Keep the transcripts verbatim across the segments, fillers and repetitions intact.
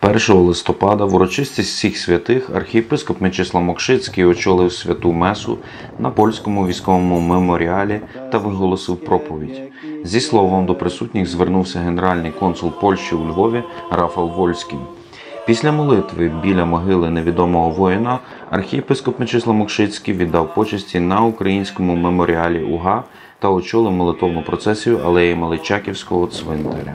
першого листопада в урочистість всіх святих архієпископ Мечислав Мокшицький очолив святу месу на польському військовому меморіалі та виголосив проповідь. Зі словом до присутніх звернувся генеральний консул Польщі у Львові Рафал Вольський. Після молитви біля могили невідомого воїна архієпископ Мечислав Мокшицький віддав почесті на українському меморіалі УГА та очолив молитовну процесію алеї Личаківського цвинтаря.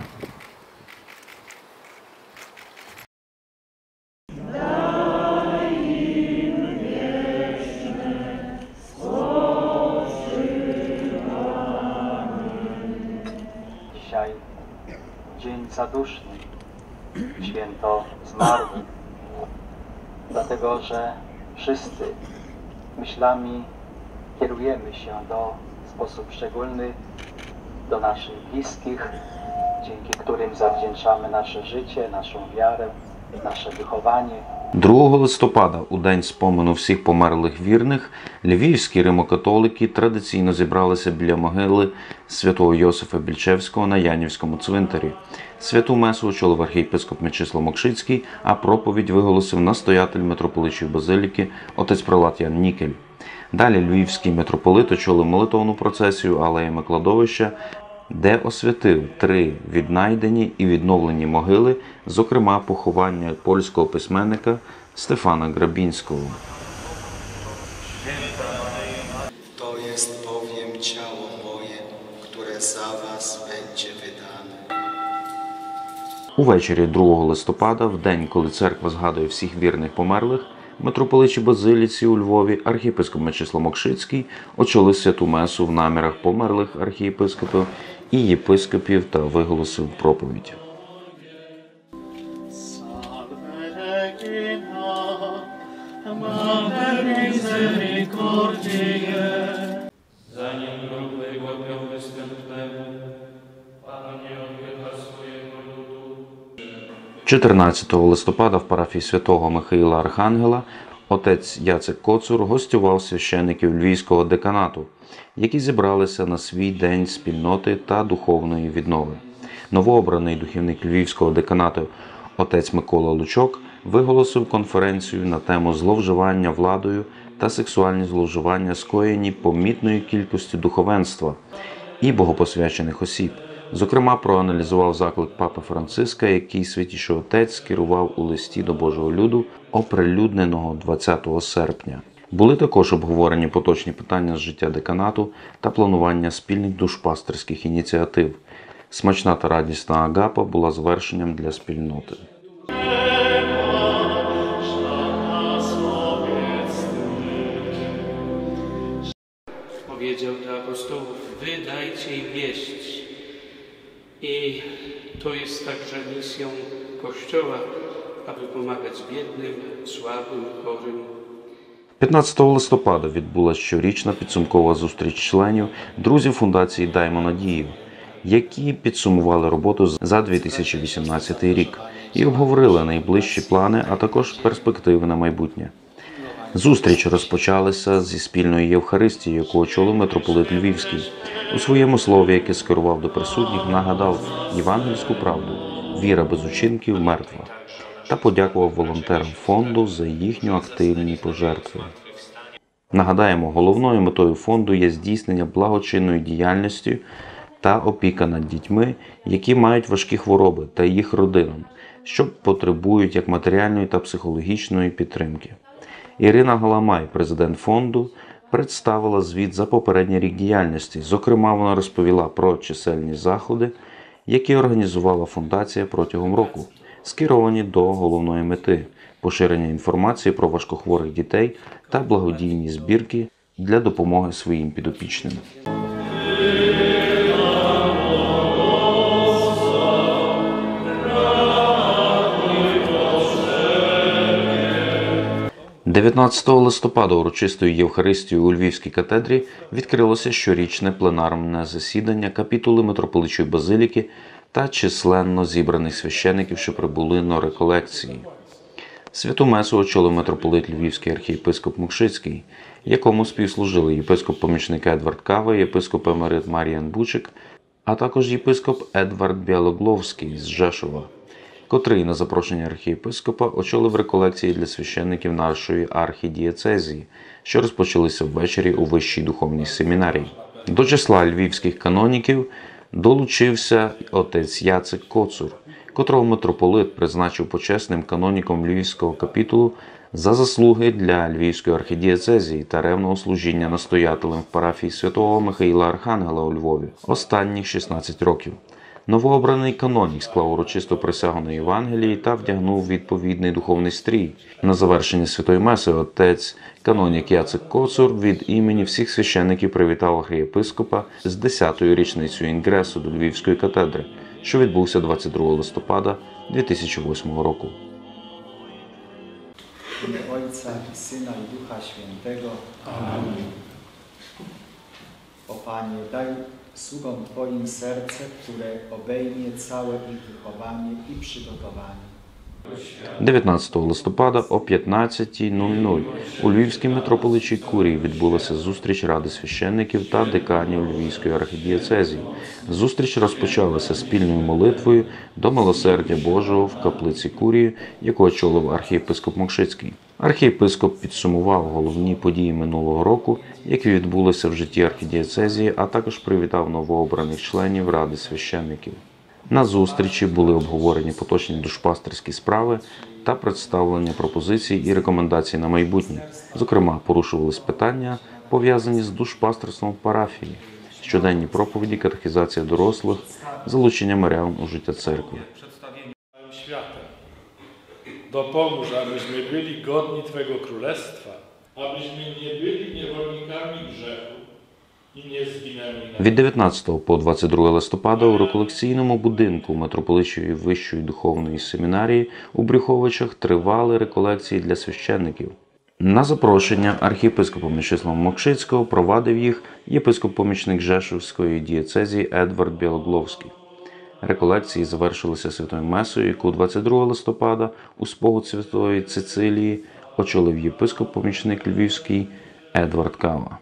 Dzisiaj dzień zaduszny, święto zmarłych, dlatego że wszyscy myślami kierujemy się do, w sposób szczególny do naszych bliskich, dzięki którym zawdzięczamy nasze życie, naszą wiarę, nasze wychowanie. другого листопада, у день спомену всіх померлих вірних, львівські римокатолики традиційно зібралися біля могили святого Йосифа Більчевського на Янівському цвинтарі. Святу месу очолив архієпископ Мечислав Мокшицький, а проповідь виголосив настоятель митрополичої базиліки отець прелат Ян Нікель. Далі львівський митрополит очолив молитовну процесію алеями кладовища, де освятив три віднайдені і відновлені могили, зокрема поховання польського письменника Стефана Грабінського. To jest bowiem ciało moje, które za was będzie wydane. Увечері другого листопада, в день, коли церква згадує всіх вірних померлих, митрополичі базиліці у Львові архієпископ Мечислав Мокшицький очолив святу месу в намірах померлих архієпископів і єпископів та виголосив проповідь. Zanim grób wygłapiał występ temu, Pan nie odbywa swojego ludu. чотирнадцятого листопада в парафії святого Михаїла Архангела отець Яцек Коцур гостював священиків Львівського деканату, які зібралися на свій день спільноти та духовної віднови. Новообраний духівник Львівського деканату отець Микола Лучок виголосив конференцію на тему зловживання владою та сексуальні зловживання, скоєні помітною кількістю духовенства і богопосвячених осіб. Зокрема, проаналізував заклик папи Франциска, який Святіший Отець скерував у листі до Божого люду, оприлюдненого двадцятого серпня. Були також обговорені поточні питання з життя деканату та планування спільних душпастерських ініціатив. Смачна та радісна агапа була завершенням для спільноти. Powiedział do apostołów, wy dajcie im wieść. I to jest także misją Kościoła, aby pomagać biednym, słabym, chorym. п'ятнадцятого листопада відбулася щорічна підсумкова зустріч членів друзів фундації «Даймо надію», які підсумували роботу за дві тисячі вісімнадцятий рік і обговорили найближчі плани, а також перспективи на майбутнє. Зустріч розпочалася зі спільної Євхаристії, яку очолив митрополит Львівський. У своєму слові, яке скерував до присутніх, нагадав євангельську правду «Віра без учинків мертва» та подякував волонтерам фонду за їхню активні пожертви. Нагадаємо, головною метою фонду є здійснення благочинної діяльності та опіка над дітьми, які мають важкі хвороби, та їх родинам, що потребують як матеріальної та психологічної підтримки. Ірина Галамай, президент фонду, представила звіт за попередній рік діяльності. Зокрема, вона розповіла про чисельні заходи, які організувала фундація протягом року, скеровані до головної мети – поширення інформації про важкохворих дітей та благодійні збірки для допомоги своїм підопічним. дев'ятнадцятого листопада урочистою Євхаристією у Львівській катедрі відкрилося щорічне пленарне засідання капітули митрополичої базиліки та численно зібраних священиків, що прибули на реколекції. Святу месу очолив митрополит Львівський архієпископ Мокшицький, якому співслужили єпископ-помічник Едвард Кава, єпископ емерит Мар'ян Бучик, а також єпископ Едвард Біалогловський з Жешова. котрий на запрошення архієпископа очолив реколекції для священників нашої архідієцезії, що розпочалися ввечері у Вищій духовній семінарії. До числа львівських каноніків долучився отець Яцик Коцур, котрого митрополит призначив почесним каноніком Львівського капітулу за заслуги для Львівської архідієцезії та ревного служіння настоятелем в парафії святого Михаїла Архангела у Львові останніх шістнадцять років. Новообраний канонік склав урочисту присягу на Євангелії та вдягнув відповідний духовний стрій. На завершення святої меси отець канонік Яцик Коцур від імені всіх священників привітав архієпископа з десятою річницею інгресу до Львівської катедри, що відбувся двадцять другого листопада дві тисячі восьмого року. W imię Ojca i Syna i Ducha Świętego. Amen. O Panie, daj sługom Twoim serce, które obejmie całe ich wychowanie i przygotowanie. дев'ятнадцятого листопада о п'ятнадцятій нуль нуль у Львівській митрополичій Курії відбулася зустріч Ради священників та деканів Львівської архідієцезії. Зустріч розпочалася спільною молитвою до милосердя Божого в каплиці Курії, яку очолив архієпископ Мокшицький. Архієпископ підсумував головні події минулого року, які відбулися в житті архідієцезії, а також привітав новообраних членів Ради священників. На зустрічі були обговорені поточні душпастерські справи та представлення пропозицій і рекомендацій на майбутнє. Зокрема, порушувались питання, пов'язані з душпастерством в парафії, щоденні проповіді, катехізація дорослих, залучення мирян у життя церкви. Światem. Dopomóż, abyśmy byli godni Twego Królestwa, abyśmy nie byli niewolnikami grzechu i nie zginęli na Від дев'ятнадцятого по двадцять друге листопада у реколекційному будинку Митрополичої Вищої духовної семінарії у Брюховичах тривали реколекції для священників. На запрошення архієпископа Мечислава Мокшицького провадив їх єпископ-помічник Жешувської дієцезії Едвард Білогловський. Реколекції завершилися святою месою, яку двадцять другого листопада у спогад Святої Цицилії очолив єпископ-помічник Львівський Едвард Кава.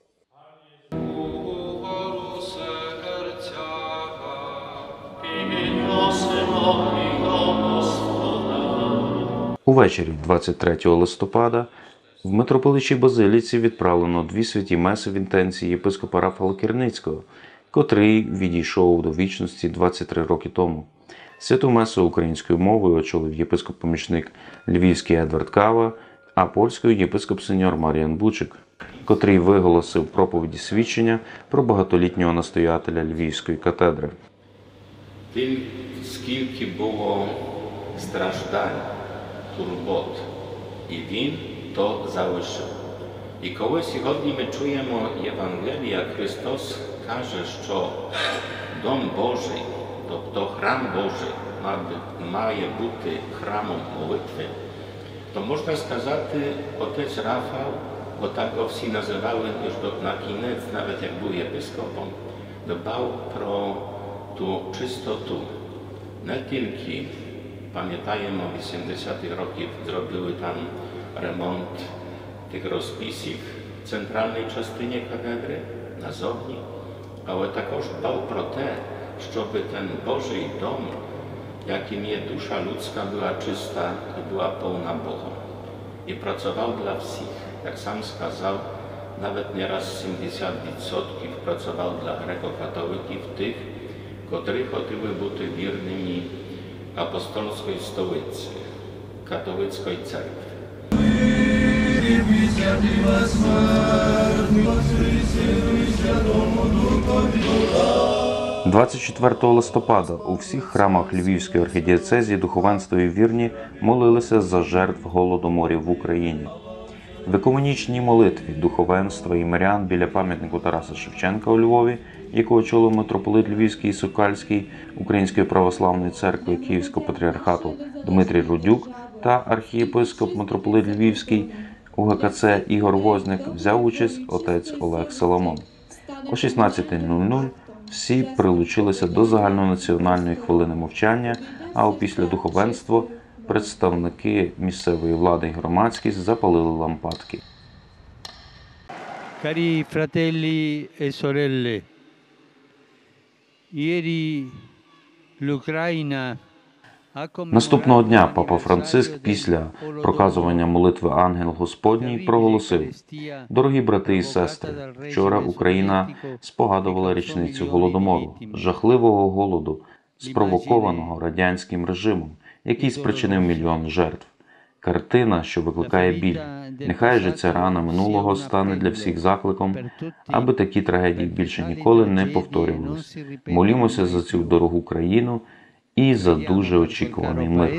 Увечері двадцять третього листопада в митрополичій Базиліці відправлено дві святі меси в інтенції єпископа Рафала Кірницького, котрий відійшов до вічності двадцять три роки тому. Святу месу українською мовою очолив єпископ-помічник Львівський Едвард Кава, а польською єпископ-сеньор Маріан Бучик, котрий виголосив проповіді свідчення про багатолітнього настоятеля Львівської катедри. Тим, скільки було страждань, турбот, і він то залишив. І коли сьогодні ми чуємо Євангелія, Христос каже, що Дом Божий, тобто храм Божий, має бути храмом молитви, то можна сказати, отець Рафал, бо так його всі називали, на кінець, навіть як був єпископом, дбав про ту чистоту. Не тільки, пам'ятаємо, вісімдесятих років зробили там ремонт тих розписів в центральній частині катедри, назовні, але також дбав про те, щоб ten Божий дом, яким є душа людська, була чиста і була повна Богом. І працював для всіх, як сам сказав, навіть не раз сімдесят відсотків працював для греко-католиків, тих, котрі хотіли бути вірними апостольської столиці, католицької церкви. двадцять четвертого листопада у всіх храмах Львівської архідієцезії духовенство і вірні молилися за жертв голодоморів в Україні. В екуменічній молитві духовенства і мирян біля пам'ятнику Тараса Шевченка у Львові, яку очолив митрополит Львівський і Сокальський Української православної церкви Київського патріархату Дмитрій Рудюк та архієпископ митрополит Львівський УГКЦ Ігор Возник, взяв участь отець Олег Соломон. О шістнадцятій нуль нуль всі прилучилися до загальнонаціональної хвилини мовчання, а опісля духовенства представники місцевої влади і громадськість запалили лампадки. Cari fratelli e sorelle, ieri l'Ucraina Наступного дня папа Франциск після проказування молитви «Ангел Господній» проголосив: «Дорогі брати і сестри, вчора Україна спогадувала річницю Голодомору, жахливого голоду, спровокованого радянським режимом, який спричинив мільйон жертв. Картина, що викликає біль. Нехай же ця рана минулого стане для всіх закликом, аби такі трагедії більше ніколи не повторювалися. Молімося за цю дорогу країну і за дуже очікуваний мир».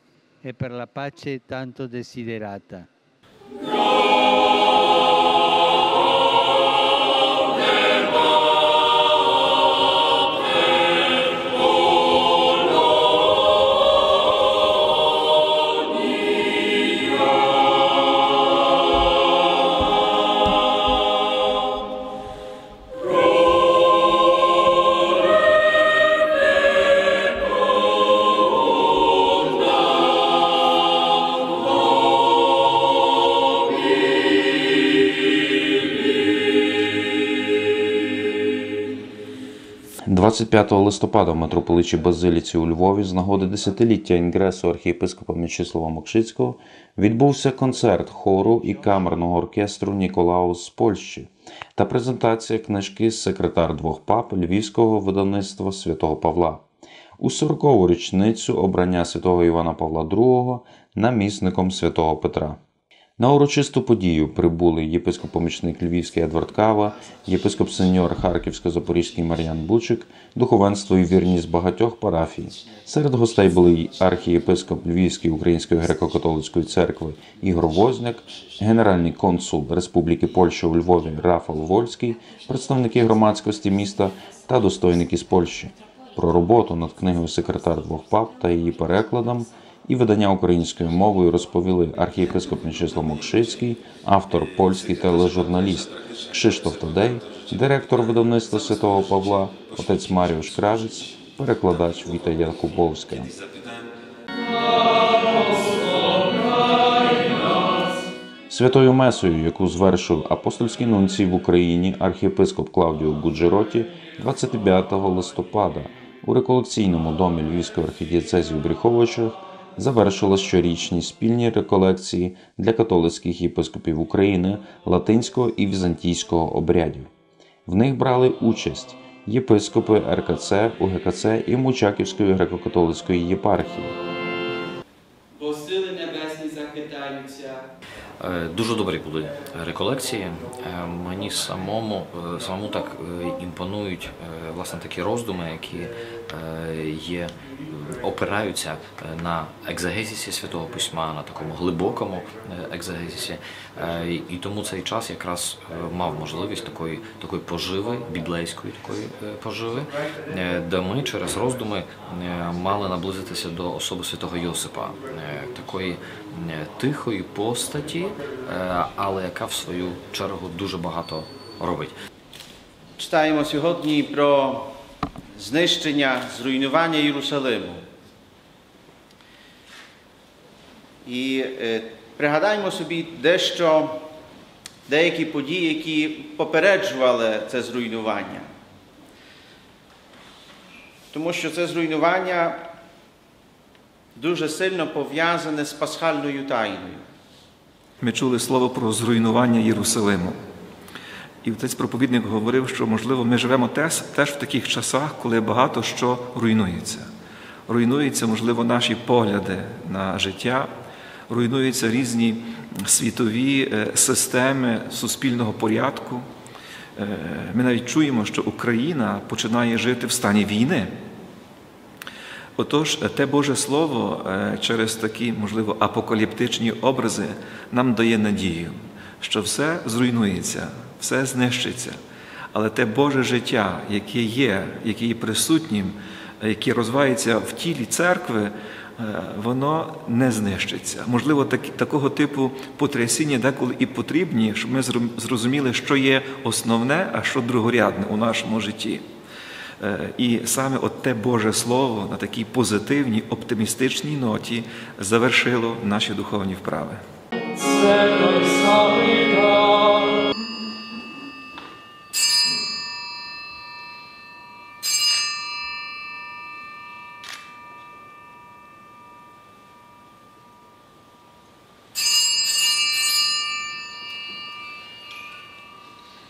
двадцять п'ятого листопада в митрополичій Базиліці у Львові з нагоди десятиліття інгресу архієпископа Мічислава Мокшицького відбувся концерт хору і камерного оркестру «Ніколаус» з Польщі та презентація книжки «Секретар двох пап» львівського видавництва Святого Павла у сорокову річницю обрання святого Івана Павла другого намісником святого Петра. На урочисту подію прибули єпископ-помічник Львівський Едвард Кава, єпископ-сеньор Харківсько-Запорізький Мар'ян Бучик, духовенство і вірні з багатьох парафій. Серед гостей були й архієпископ Львівської Української греко-католицької церкви Ігор Возняк, генеральний консул Республіки Польща у Львові Рафал Вольський, представники громадськості міста та достойники з Польщі. Про роботу над книгою «Секретар двох пап» та її перекладом і видання українською мовою розповіли архієпископ Мічислав Мокшицький, автор польський тележурналіст Кшиштоф Тадей, директор видавництва Святого Павла, отець Маріуш Кражець, перекладач Віта Якубовська. Святою Месою, яку звершив апостольський нунцій в Україні архієпископ Клавдіо Гуджероті двадцять п'ятого листопада у реколекційному домі Львівської архідієцезії у Брюховичах, завершила щорічні спільні реколекції для католицьких єпископів України латинського і візантійського обрядів. В них брали участь єпископи ер ка це, у ге ка це і Мучаківської греко-католицької єпархії. Бо сили небесні захитаються. Дуже добрі були реколекції. Мені самому, самому так імпонують власне такі роздуми, які є, опираються на екзегезісі Святого Письма, на такому глибокому екзегезісі. І тому цей час якраз мав можливість такої, такої поживи, біблейської такої поживи, де ми через роздуми мали наблизитися до особи святого Йосипа, такої тихої постаті, але яка в свою чергу дуже багато робить. Читаємо сьогодні про знищення, зруйнування Єрусалиму. І е, пригадаймо собі дещо, деякі події, які попереджували це зруйнування. Тому що це зруйнування дуже сильно пов'язане з пасхальною тайною. Ми чули слово про зруйнування Єрусалиму. І отець проповідник говорив, що, можливо, ми живемо теж, теж в таких часах, коли багато що руйнується. Руйнуються, можливо, наші погляди на життя, руйнуються різні світові системи суспільного порядку. Ми навіть чуємо, що Україна починає жити в стані війни. Отож, те Боже Слово через такі, можливо, апокаліптичні образи нам дає надію, що все зруйнується, все знищиться. Але те Боже життя, яке є, яке є присутнім, яке розвивається в тілі церкви, воно не знищиться. Можливо, так, такого типу потрясіння деколи і потрібні, щоб ми зрозуміли, що є основне, а що другорядне у нашому житті. І саме от те Боже Слово на такій позитивній, оптимістичній ноті завершило наші духовні вправи.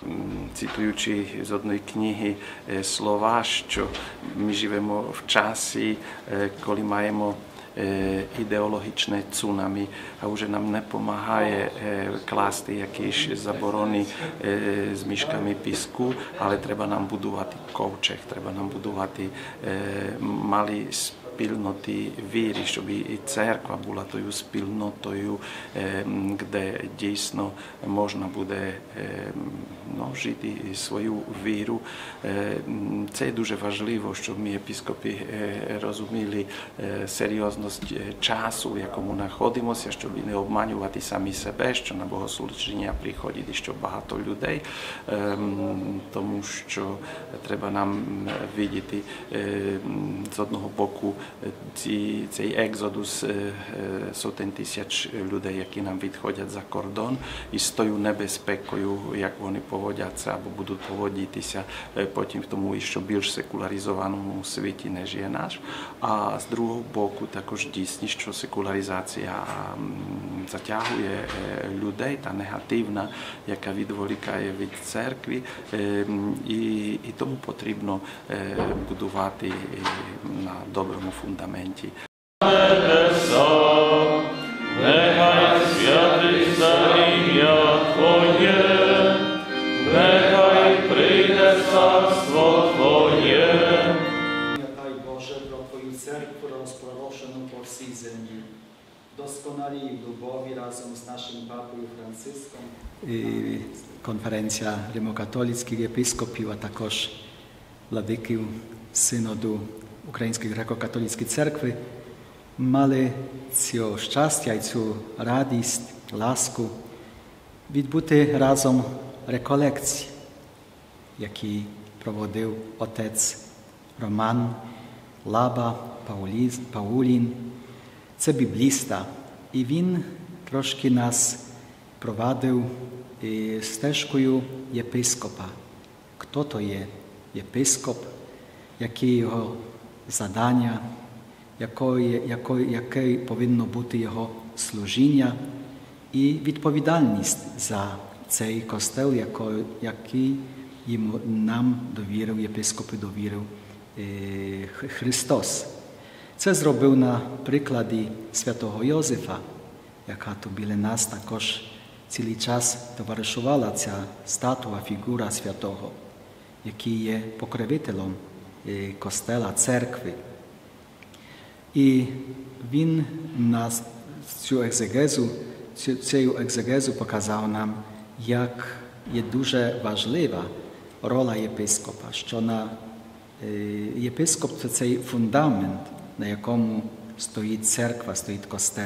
Цитуючи з одної книги слова, що ми живемо в часі, коли маємо ідеологічне цунамі, а вже нам не допомагає класти якісь заборони з мішками піску, але треба нам будувати ковчег, треба нам будувати малі спільноти віри, щоб і церква була тою спільнотою, де дійсно можна буде ну, жити свою віру. Це дуже важливо, щоб ми, єпископи, розуміли серйозність часу, в якому знаходимося, щоб не обманювати самі себе, що на богослужіння приходить ще багато людей, тому що треба нам видіти з одного боку ці, цей екзодус сотень тисяч людей, які нам відходять за кордон, і з тою небезпекою, як вони поводяться або будуть поводитися потім в тому ще більш секуларизованому світі, ніж є наш. А з другого боку також дійсно, що секуларизація затягує людей, та негативна, яка відволікає від церкви, і, і тому потрібно будувати на доброму фундаменті. Nechaj światyться ім'я Твоє, nechaj прийде царство Твоє. Pamiętaj Boże pro Twoją cerkwię rozproszoną po всій землі. Doskonali w lubowi razem z naszym papą Francyską. І конференція римокатолицьких єпископів, а також владиків синоду Української греко-католицької церкви мали цього щастя і цю радість, ласку відбути разом реколекції, які проводив отець Роман Лаба Паулін. Це бібліста, і він трошки нас провадив стежкою єпископа. Хто то є єпископ, які його завдання, яке повинно бути його служіння і відповідальність за цей костел, який нам довірив, єпископи довірив Христос. Це зробив на прикладі святого Йозефа, яка тут біля нас також цілий час товаришувала ця статуя, фігура святого, який є покровителем костела, церкви. І він нас цю екзегезу, цю, цю екзегезу показав нам, як є дуже важлива роля єпископа, що на єпископ – це цей фундамент, на якому стоїть церква, стоїть костел.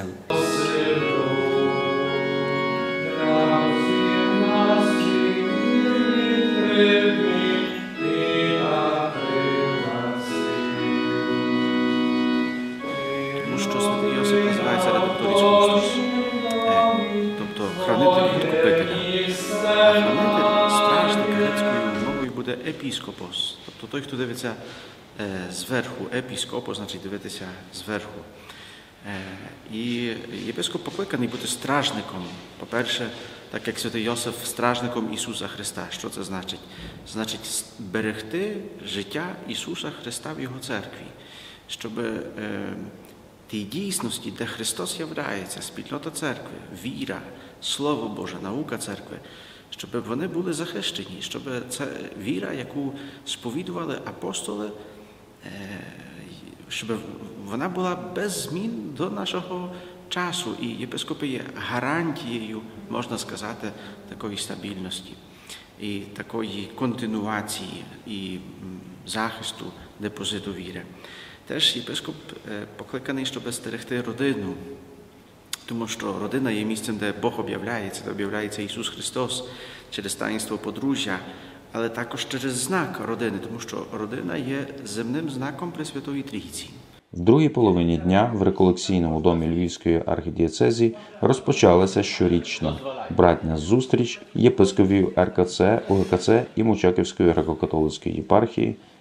Тому що святий Йосип називається редемторіс Кустос, тобто хранитель відкупителя. А хранитель стражника грецькою мовою буде епіскопос, тобто той, хто дивиться зверху. Епіскопос значить дивитися зверху. І єпископ покликаний бути стражником. По-перше, так як святий Йосиф стражником Ісуса Христа. Що це значить? Значить берегти життя Ісуса Христа в Його церкві. Щоб е, тій дійсності, де Христос являється, спільнота церкви, віра, Слово Боже, наука церкви, щоб вони були захищені, щоб ця віра, яку сповідували апостоли, е, щоб вона була без змін до нашого часу. І єпископи є гарантією, можна сказати, такої стабільності і такої континуації і захисту депозиту віри. Теж єпископ покликаний, щоб стерегти родину, тому що родина є місцем, де Бог об'являється, де об'являється Ісус Христос через таїнство подружжя, але також через знак родини, тому що родина є земним знаком Пресвятої Трійці. В другій половині дня в реколекційному домі Львівської архідієцезії розпочалася щорічна братня зустріч єпископів РКЦ, УГКЦ і Мучаківської греко-католицької єпархії